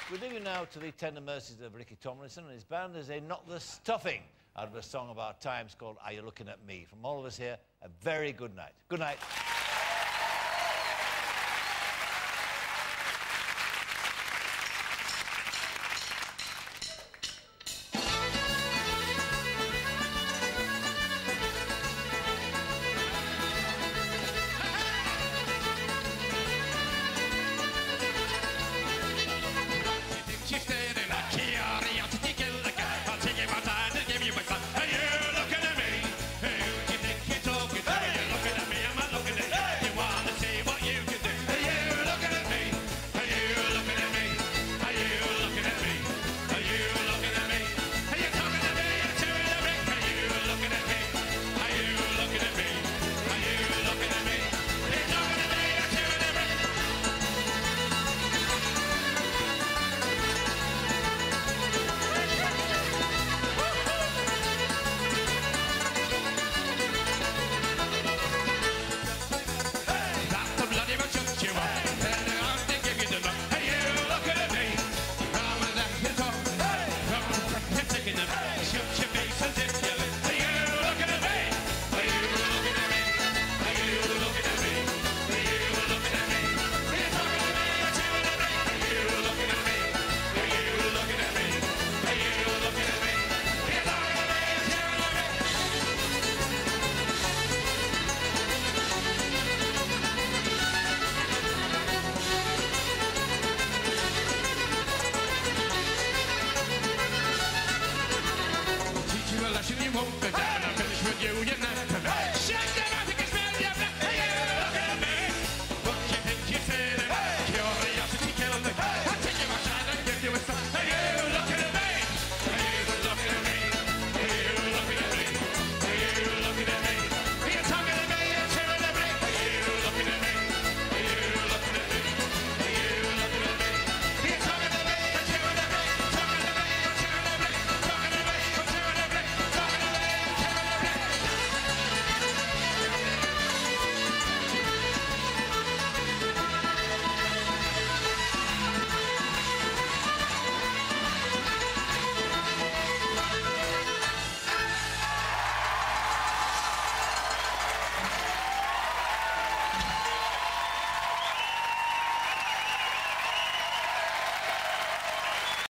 We leave you now to the tender mercies of Ricky Tomlinson and his band as they knock the stuffing out of a song of our times called Are You Looking At Me? From all of us here, a very good night. Good night.